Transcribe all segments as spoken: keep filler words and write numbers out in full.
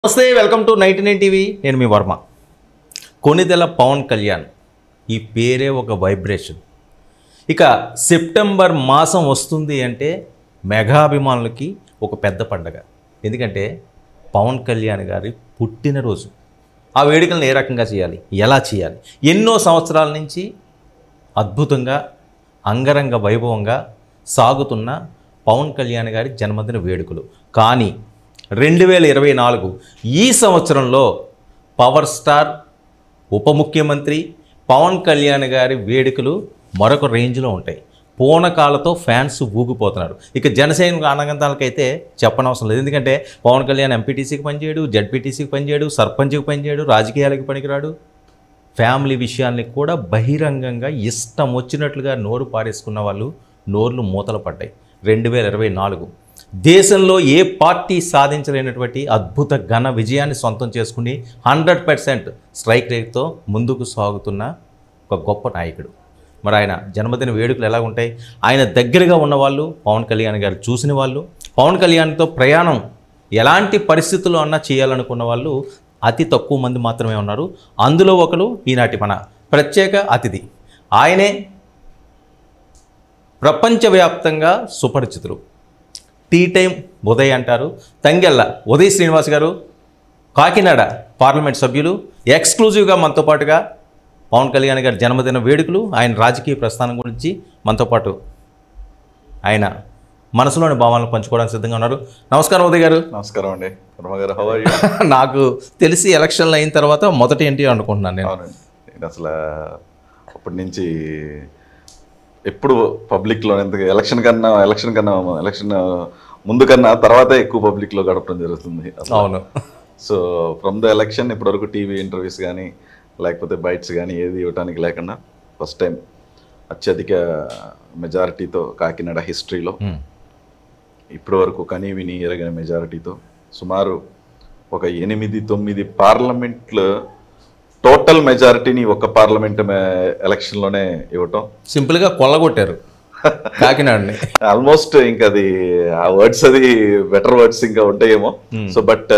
నమస్తే, welcome to ninety nine TV. నేను మీ వర్మ. కొణిదెల పవన్ కళ్యాణ్ ఈ పేరే ఒక వైబ్రేషన్. ఇక సెప్టెంబర్ మాసం వస్తుంది అంటే మెగాభిమానులకి ఒక పెద్ద పండగ. ఎందుకంటే పవన్ కళ్యాణ్ గారి పుట్టినరోజు. ఆ వేడుకలను ఏ రకంగా చేయాలి, ఎలా చేయాలి, ఎన్నో సంవత్సరాల నుంచి అద్భుతంగా అంగరంగ వైభవంగా సాగుతున్న పవన్ కళ్యాణ్ గారి జన్మదిన వేడుకలు. కానీ రెండు వేల ఇరవై నాలుగు ఈ సంవత్సరంలో పవర్ స్టార్ ఉప ముఖ్యమంత్రి పవన్ కళ్యాణ్ గారి వేడుకలు మరొక రేంజ్లో ఉంటాయి. పూనకాలతో ఫ్యాన్స్ ఊగిపోతున్నారు. ఇక జనసేన అనగంతాలకైతే చెప్పనవసరం లేదు. ఎందుకంటే పవన్ కళ్యాణ్ ఎంపీటీసీకి పనిచేయడు, జడ్పీటీసీకి పనిచేయడు, సర్పంచ్కి పనిచేయడు, రాజకీయాలకి పనికిరాడు. ఫ్యామిలీ విషయాల్ని కూడా బహిరంగంగా ఇష్టం వచ్చినట్లుగా నోరు పారేసుకున్న వాళ్ళు నోర్లు మూతలు పడ్డాయి. రెండు వేల ఇరవై నాలుగు దేశంలో ఏ పార్టీ సాధించలేనటువంటి అద్భుత ఘన విజయాన్ని సొంతం చేసుకుని హండ్రెడ్ పర్సెంట్ స్ట్రైక్ రేట్తో ముందుకు సాగుతున్న ఒక గొప్ప నాయకుడు. మరి ఆయన జన్మదిన వేడుకలు ఎలా ఉంటాయి? ఆయన దగ్గరగా ఉన్నవాళ్ళు, పవన్ కళ్యాణ్ గారు చూసిన వాళ్ళు, పవన్ కళ్యాణ్తో ప్రయాణం ఎలాంటి పరిస్థితుల్లో అన్నా చేయాలనుకున్న వాళ్ళు అతి తక్కువ మంది మాత్రమే ఉన్నారు. అందులో ఒకరు ఈనాటి మన ప్రత్యేక అతిథి. ఆయనే ప్రపంచవ్యాప్తంగా సుపరిచితులు. టీ టైం ఉదయ్ అంటారు. తంగెళ్ళ ఉదయ్ శ్రీనివాస్ గారు, కాకినాడ పార్లమెంట్ సభ్యులు, ఎక్స్క్లూజివ్గా మనతో పాటుగా పవన్ కళ్యాణ్ గారి జన్మదిన వేడుకలు, ఆయన రాజకీయ ప్రస్థానం గురించి మనతో పాటు ఆయన మనసులోని భావాలను పంచుకోవడానికి సిద్ధంగా ఉన్నారు. నమస్కారం ఉదయ్ గారు. నమస్కారం అండి. గారు హౌ ఆర్ యు? నాకు తెలిసి ఎలక్షన్లు అయిన తర్వాత మొదటి ఏంటి అనుకుంటున్నాను నేను. అవునండి, నేను అసలు అప్పటి నుంచి ఎప్పుడు పబ్లిక్లో ఎందుకు ఎలక్షన్ కన్నా ఎలక్షన్ కన్నా ఎలక్షన్ ముందు కన్నా తర్వాతే ఎక్కువ పబ్లిక్లో గడపడం జరుగుతుంది. అవును. సో ఫ్రమ్ ద ఎలక్షన్ ఇప్పటివరకు టీవీ ఇంటర్వ్యూస్ కానీ లేకపోతే బైట్స్ కానీ ఏది ఇవ్వడానికి లేకుండా ఫస్ట్ టైం అత్యధిక మెజారిటీతో కాకినాడ హిస్టరీలో ఇప్పటి వరకు కనీ విని ఎరగిన మెజారిటీతో సుమారు ఒక ఎనిమిది తొమ్మిది పార్లమెంట్లు టోటల్ మెజారిటీని ఒక పార్లమెంట్ ఎలక్షన్లోనే ఇవ్వటం సింపుల్గా కొల్లగొట్టారు కాకినాడని. ఆల్మోస్ట్ ఇంకా అది ఆ వర్డ్స్ అది బెటర్ వర్డ్స్ ఇంకా ఉంటాయేమో. సో బట్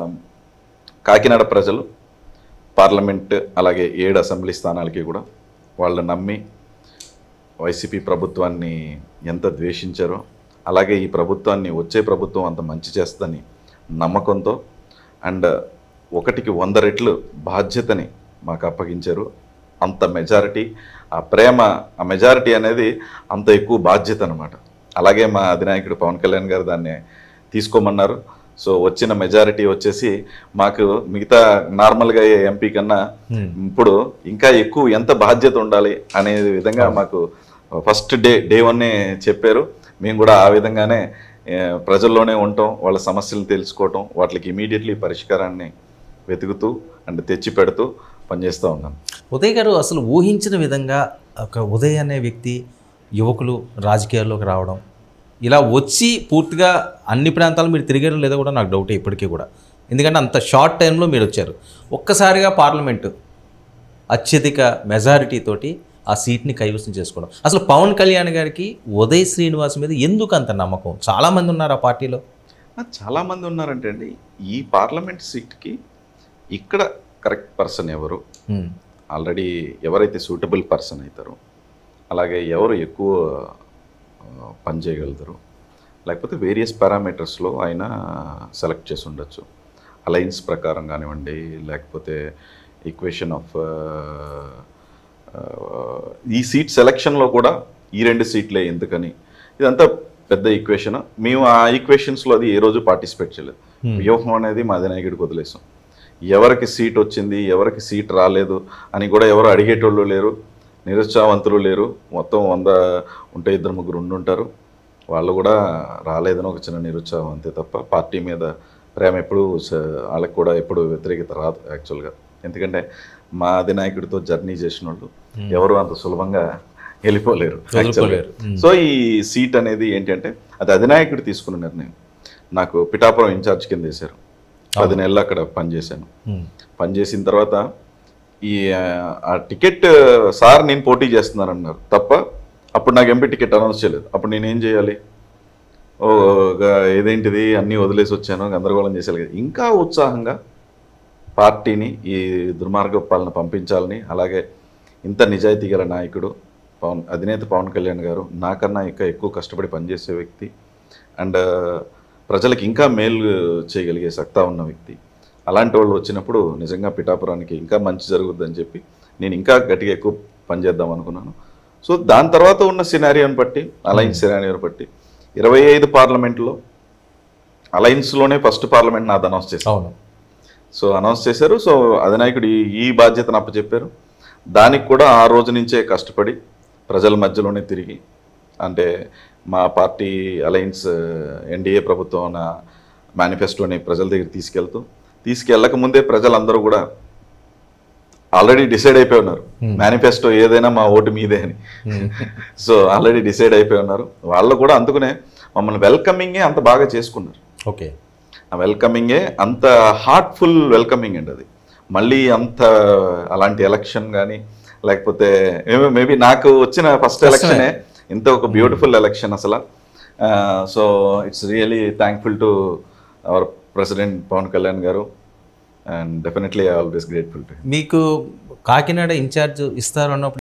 కాకినాడ ప్రజలు పార్లమెంట్ అలాగే ఏడు అసెంబ్లీ స్థానాలకి కూడా వాళ్ళు నమ్మి వైసీపీ ప్రభుత్వాన్ని ఎంత ద్వేషించారో, అలాగే ఈ ప్రభుత్వాన్ని వచ్చే ప్రభుత్వం అంత మంచి చేస్తుందని నమ్మకంతో అండ్ ఒకటికి వంద రెట్లు బాధ్యతని మాకు అప్పగించారు. అంత మెజారిటీ, ఆ ప్రేమ, ఆ మెజారిటీ అనేది అంత ఎక్కువ బాధ్యత అనమాట. అలాగే మా అధినాయకుడు పవన్ కళ్యాణ్ గారు దాన్ని తీసుకోమన్నారు. సో వచ్చిన మెజారిటీ వచ్చేసి మాకు మిగతా నార్మల్గా ఎంపీ కన్నా ఇప్పుడు ఇంకా ఎక్కువ ఎంత బాధ్యత ఉండాలి అనే విధంగా మాకు ఫస్ట్ డే డే వన్నే చెప్పారు. మేము కూడా ఆ విధంగానే ప్రజల్లోనే ఉంటాం, వాళ్ళ సమస్యలను తెలుసుకోవటం, వాటికి ఇమీడియట్లీ పరిష్కారాన్ని వెతుకుతూ అండ్ తెచ్చి పెడుతూ పనిచేస్తూ ఉన్నాం. ఉదయ్ గారు, అసలు ఊహించిన విధంగా ఒక ఉదయ్ అనే వ్యక్తి యువకులు రాజకీయాల్లోకి రావడం, ఇలా వచ్చి పూర్తిగా అన్ని ప్రాంతాలు మీరు తిరిగారో లేదో కూడా నాకు డౌటే ఇప్పటికీ కూడా. ఎందుకంటే అంత షార్ట్ టైంలో మీరు వచ్చారు. ఒక్కసారిగా పార్లమెంటు అత్యధిక మెజారిటీతోటి ఆ సీట్ని కైవసం చేసుకోవడం. అసలు పవన్ కళ్యాణ్ గారికి ఉదయ్ శ్రీనివాస్ మీద ఎందుకు అంత నమ్మకం? చాలామంది ఉన్నారు ఆ పార్టీలో. చాలామంది ఉన్నారంటే అండి, ఈ పార్లమెంట్ సీట్కి ఇక్కడ కరెక్ట్ పర్సన్ ఎవరు, ఆల్రెడీ ఎవరైతే సూటబుల్ పర్సన్ అవుతారో, అలాగే ఎవరు ఎక్కువ పని చేయగలుగుతారు, లేకపోతే వేరియస్ పారామీటర్స్లో ఆయన సెలెక్ట్ చేసి ఉండొచ్చు. అలయన్స్ ప్రకారం కానివ్వండి, లేకపోతే ఈక్వేషన్ ఆఫ్ ఈ సీట్ సెలక్షన్లో కూడా ఈ రెండు సీట్లే ఎందుకని, ఇదంతా పెద్ద ఈక్వేషన్. మేము ఆ ఈక్వేషన్స్లో అది ఏ రోజు పార్టిసిపేట్ చేయలేదు. వ్యూహం అనేది మా అధినాయకుడికి వదిలేసాం. ఎవరికి సీట్ వచ్చింది, ఎవరికి సీట్ రాలేదు అని కూడా ఎవరు అడిగేటోళ్ళు లేరు, నిరుత్సాహవంతులు లేరు. మొత్తం వంద ఉంటే ఇద్దరు ముగ్గురు ఉండుంటారు. వాళ్ళు కూడా రాలేదని ఒక చిన్న నిరుత్సాహం అంతే తప్ప పార్టీ మీద ప్రేమ ఎప్పుడు వాళ్ళకి కూడా ఎప్పుడు వ్యతిరేకత రాదు యాక్చువల్గా. ఎందుకంటే మా అధినాయకుడితో జర్నీ చేసిన వాళ్ళు ఎవరు అంత సులభంగా వెళ్ళిపోలేరు యాక్చువల్గా. సో ఈ సీట్ అనేది ఏంటంటే అది అధినాయకుడు తీసుకున్న నిర్ణయం. నాకు పిఠాపురం ఇన్ఛార్జ్ కింద వేశారు. పది నెలలు అక్కడ పనిచేశాను. పనిచేసిన తర్వాత ఈ ఆ టికెట్ సార్ నేను పోటీ చేస్తున్నాను అన్నారు తప్ప అప్పుడు నాకు ఎంపీ టికెట్ అనౌన్స్ చేయలేదు. అప్పుడు నేనేం చేయాలి? ఓ గా- ఏదేంటిది అన్నీ వదిలేసి వచ్చాను గందరగోళం చేసేయాలి కదా. ఇంకా ఉత్సాహంగా పార్టీని ఈ దుర్మార్గ పాలన పంపించాలని, అలాగే ఇంత నిజాయితీ గల నాయకుడు పవన్ అధినేత పవన్ కళ్యాణ్ గారు నాకన్నా ఇంకా ఎక్కువ కష్టపడి పనిచేసే వ్యక్తి అండ్ ప్రజలకు ఇంకా మేలు చేయగలిగే సత్తా ఉన్న వ్యక్తి. అలాంటి వాళ్ళు వచ్చినప్పుడు నిజంగా పిఠాపురానికి ఇంకా మంచి జరుగుద్దని చెప్పి నేను ఇంకా గట్టిగా ఎక్కువ పనిచేద్దాం అనుకున్నాను. సో దాని తర్వాత ఉన్న సినారియోని బట్టి, అలయన్స్ సినారియోని బట్టి ఇరవై ఐదు పార్లమెంట్లో అలయన్స్లోనే ఫస్ట్ పార్లమెంట్ నాది అనౌన్స్ చేశారు. అవును. సో అనౌన్స్ చేశారు. సో అధినాయకుడు ఈ ఈ బాధ్యతను అప్పచెప్పారు. దానికి కూడా ఆ రోజు నుంచే కష్టపడి ప్రజల మధ్యలోనే తిరిగి, అంటే మా పార్టీ అలయన్స్ ఎన్డీఏ ప్రభుత్వం మేనిఫెస్టోని ప్రజల దగ్గర తీసుకెళ్తూ, తీసుకెళ్ళక ముందే ప్రజలందరూ కూడా ఆల్రెడీ డిసైడ్ అయిపోయి ఉన్నారు, మేనిఫెస్టో ఏదైనా మా ఓటు మీదే అని. సో ఆల్రెడీ డిసైడ్ అయిపోయి ఉన్నారు వాళ్ళు కూడా. అందుకనే మమ్మల్ని వెల్కమింగే అంత బాగా చేసుకున్నారు. ఓకే. ఆ వెల్కమింగే అంత హార్ట్ఫుల్ వెల్కమింగ్ అండి అది. మళ్ళీ అంత అలాంటి ఎలక్షన్ కానీ లేకపోతే మేబీ నాకు వచ్చిన ఫస్ట్ ఎలక్షనే ఇంత ఒక బ్యూటిఫుల్ ఎలక్షన్ అసలు. So it's really thankful to our president Pavan Kalyan గారు and definitely I always grateful to. మీకు కాకినాడ ఇన్ఛార్జ్ ఇస్తారు అన్నప్పుడు